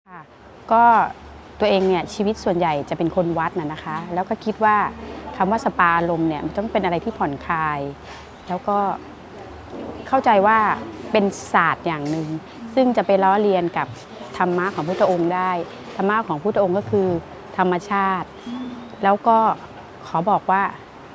ค่ะก็ตัวเองเนี่ยชีวิตส่วนใหญ่จะเป็นคนวัดนะคะแล้วก็คิดว่าคำว่าสปาอารมณ์เนี่ยมันต้องเป็นอะไรที่ผ่อนคลายแล้วก็เข้าใจว่าเป็นศาสตร์อย่างหนึ่งซึ่งจะไปล้อเลียนกับธรรมะของพุทธองค์ได้ธรรมะของพุทธองค์ก็คือธรรมชาติแล้วก็ขอบอกว่า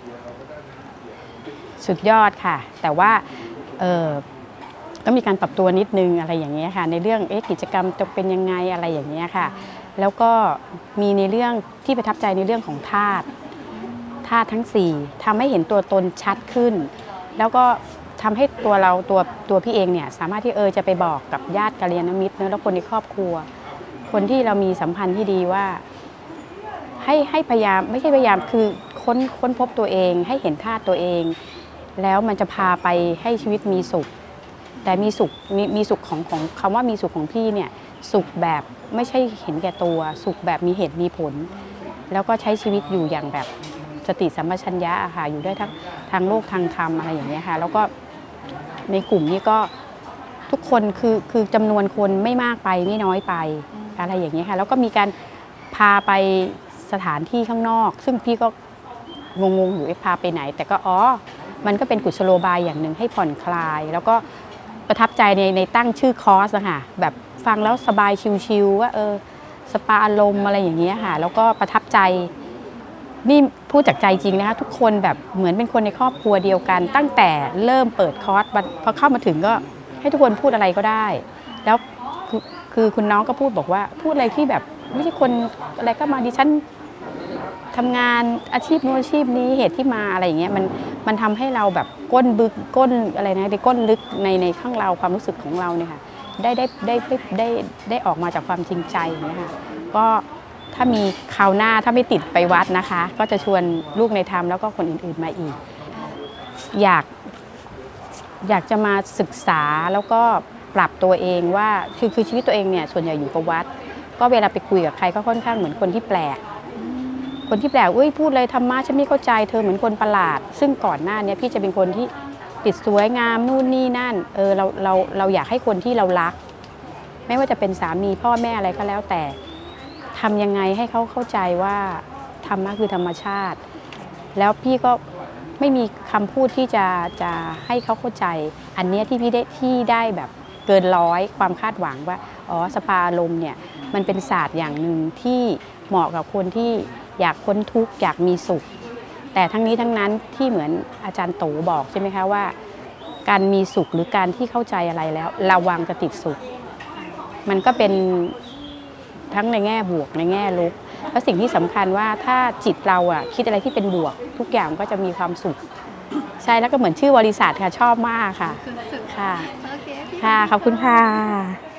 สุดยอดค่ะแต่ว่าก็มีการปรับตัวนิดนึงอะไรอย่างเงี้ยค่ะในเรื่องกิจกรรมจะเป็นยังไงอะไรอย่างเงี้ยค่ะแล้วก็มีในเรื่องที่ประทับใจในเรื่องของธาตุทั้ง4ทำให้เห็นตัวตนชัดขึ้นแล้วก็ทำให้ตัวเราตัวพี่เองเนี่ยสามารถที่จะไปบอกกับญาติกัลยาณมิตรแล้วคนในครอบครัวคนที่เรามีสัมพันธ์ที่ดีว่าให้พยายามไม่ใช่พยายามคือค้นพบตัวเองให้เห็นธาตุตัวเองแล้วมันจะพาไปให้ชีวิตมีสุขแต่มีสุขของคำว่ามีสุขของพี่เนี่ยสุขแบบไม่ใช่เห็นแก่ตัวสุขแบบมีเหตุมีผลแล้วก็ใช้ชีวิตอยู่อย่างแบบสติสัมปชัญญะค่ะอยู่ได้ทั้งทางโลกทางธรรมอะไรอย่างเงี้ยค่ะแล้วก็ในกลุ่มนี้ก็ทุกคนคือจำนวนคนไม่มากไปไม่น้อยไปอะไรอย่างเงี้ยค่ะแล้วก็มีการพาไปสถานที่ข้างนอกซึ่งพี่ก็งงอยู่พาไปไหนแต่ก็มันก็เป็นกุศโลบายอย่างหนึ่งให้ผ่อนคลายแล้วก็ประทับใจในตั้งชื่อคอร์สนะคะแบบฟังแล้วสบายชิวๆว่าสปาอารมณ์อะไรอย่างเงี้ยค่ะแล้วก็ประทับใจนี่พูดจากใจจริงนะคะทุกคนแบบเหมือนเป็นคนในครอบครัวเดียวกันตั้งแต่เริ่มเปิดคอร์สพอเข้ามาถึงก็ให้ทุกคนพูดอะไรก็ได้แล้วคือคุณน้องก็พูดบอกว่าพูดอะไรที่แบบไม่ใช่คนอะไรก็มาดิฉันทำงานอาชีพนู้นอาชีพนี้เหตุที่มาอะไรอย่างเงี้ยมันทำให้เราแบบก้นอะไรนะได้ก้นลึกในข้างเราความรู้สึกของเราเนี่ยค่ะได้ออกมาจากความจริงใจอย่างเงี้ยค่ะก็ถ้ามีคราวหน้าถ้าไม่ติดไปวัดนะคะก็จะชวนลูกในธรรมแล้วก็คนอื่นๆมาอีกอยากจะมาศึกษาแล้วก็ปรับตัวเองว่าคือชีวิตตัวเองเนี่ยส่วนใหญ่อยู่กับวัดก็เวลาไปคุยกับใครก็ค่อนข้างเหมือนคนที่แปลกพูดเลยธรรมะฉันไม่เข้าใจเธอเหมือนคนประหลาดซึ่งก่อนหน้านี้พี่จะเป็นคนที่ติดสวยงามนู่นนี่นั่นเราอยากให้คนที่เรารักไม่ว่าจะเป็นสามีพ่อแม่อะไรก็แล้วแต่ทำยังไงให้เขาเข้าใจว่าธรรมะคือธรรมชาติแล้วพี่ก็ไม่มีคำพูดที่จะให้เขาเข้าใจอันนี้ที่พี่ได้แบบเกินร้อยความคาดหวังว่าสปาอารมณ์เนี่ยมันเป็นศาสตร์อย่างหนึ่งที่เหมาะกับคนที่อยากพ้นทุกข์อยากมีสุขแต่ทั้งนี้ทั้งนั้นที่เหมือนอาจารย์โตบอกใช่ไหมคะว่าการมีสุขหรือการที่เข้าใจอะไรแล้วระวังจะติดสุขมันก็เป็นทั้งในแง่บวกในแง่ลบแล้วสิ่งที่สำคัญว่าถ้าจิตเราคิดอะไรที่เป็นบวกทุกอย่างก็จะมีความสุขใช่แล้วก็เหมือนชื่อบริษัทค่ะชอบมากค่ะค่ะขอบคุณค่ะ